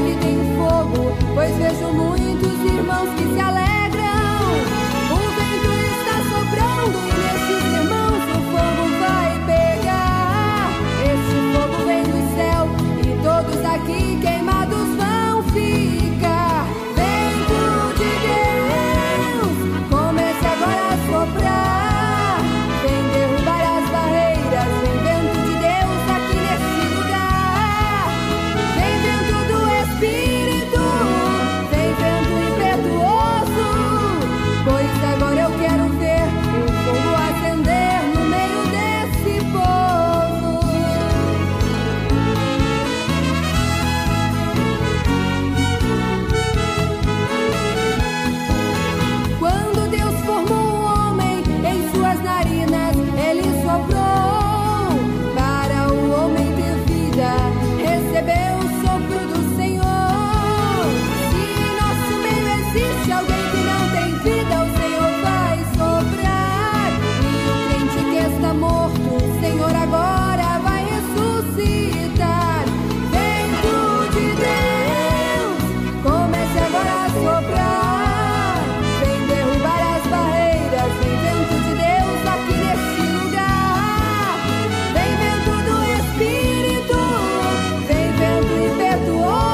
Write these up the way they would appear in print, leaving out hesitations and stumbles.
que tem fogo, pois vejo muitos irmãos que se alegram. O vento está soprando e nesses irmãos o fogo vai pegar. Esse fogo vem do céu e todos aqui queimados vão ficar. Vento de Deus, comece agora a soprar. Vem derrubar as barreiras, vem vento de Deus aqui nesse lugar. Vem vento do Espírito, vem vento impetuoso, pois agora eu quero ver o fogo acender no meio desse povo. Quando Deus formou o homem em suas narinas, Ele soprou para o homem ter vida. Recebeu o sopro do Senhor. Se em nosso meio existe alguém que não tem vida, o Senhor vai soprar. E o crente que está morto, o Senhor agora vai ressuscitar. Vento de Deus, comece agora a soprar. Vem derrubar as barreiras, vem vento de Deus aqui nesse lugar. Vem vento do Espírito, vem vento impetuoso,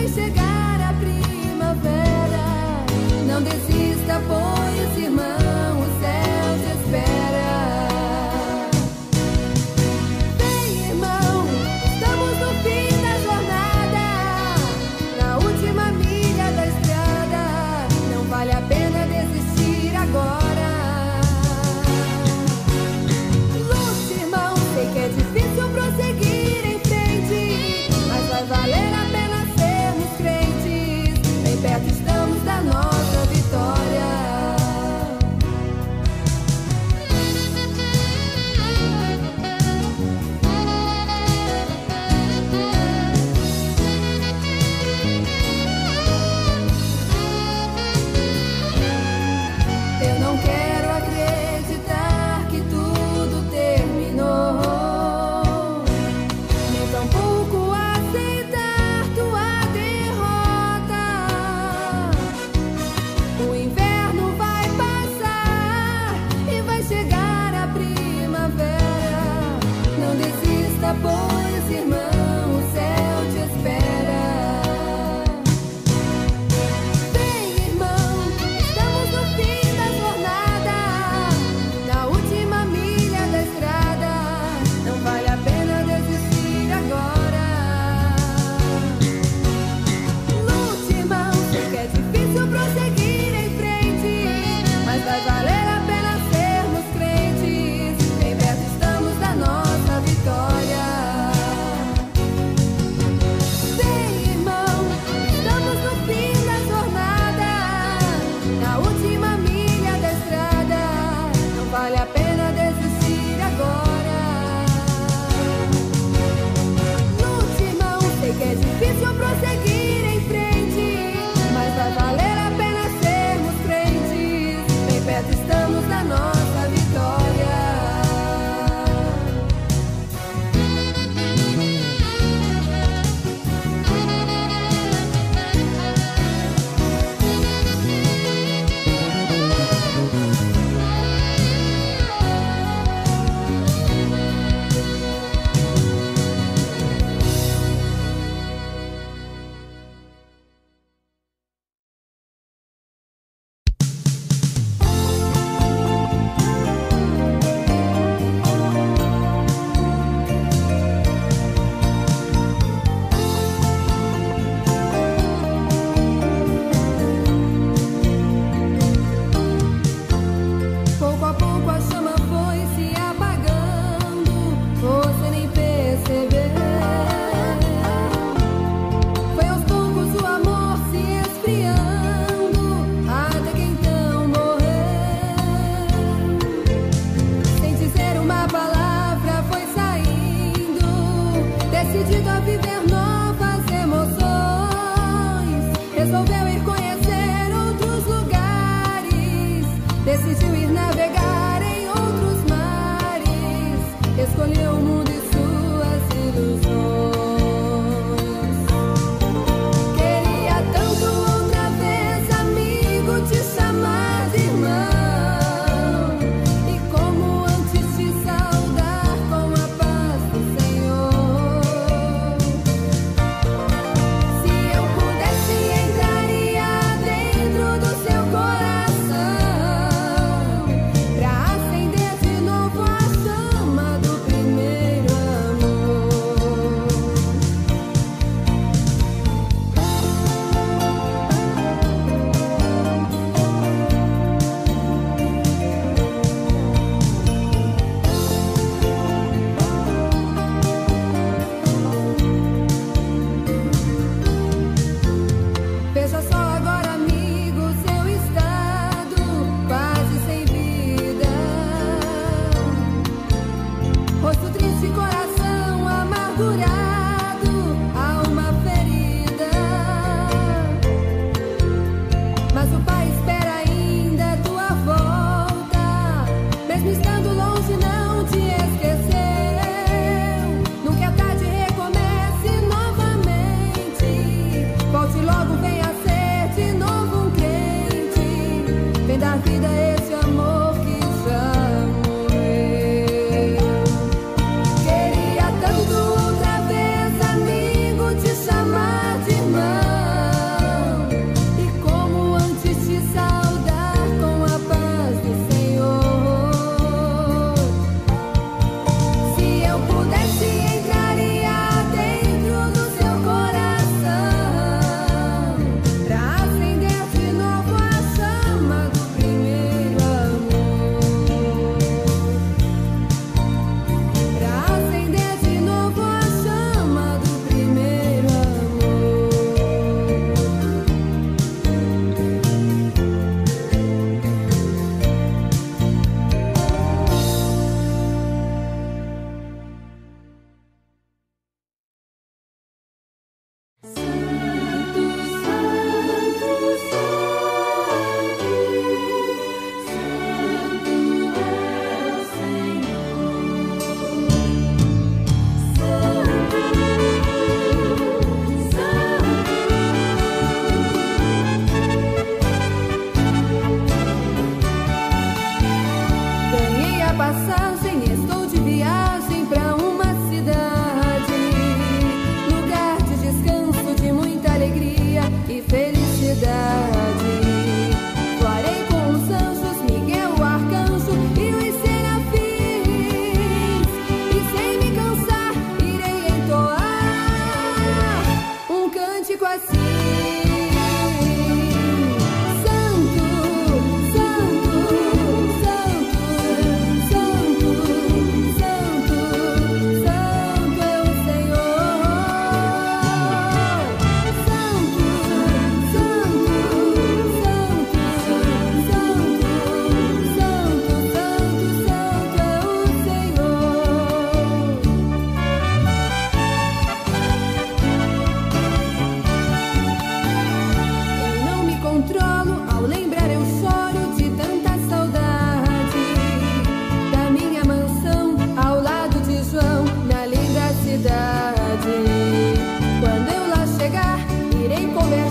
vai chegar a primavera. Não desista, pois, irmão, o céu te espera. Vem, irmão, estamos no fim da jornada, na última milha da estrada. Não vale a pena desistir agora. Lute, irmão, sei que é difícil prosseguir em frente, mas vai valer a pena sermos crentes. alegria e felicidade. Voarei com os anjos, Miguel o arcanjo e os serafins, e sem me cansar irei entoar um cântico assim: Santo, Santo, Santo, Santo, Santo, Santo é o Senhor. Santo, Santo, Santo, Santo, Santo, Santo é o Senhor. Eu não me controlo, ao lembrar eu choro de tanta saudade da minha mansão ao lado de João, na linda cidade. Quando eu lá chegar, irei conversar